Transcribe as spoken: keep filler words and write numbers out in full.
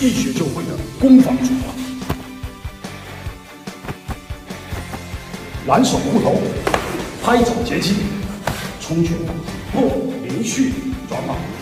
一学就会的攻防组合。蓝手护头，拍肘截击，冲拳不连续转马。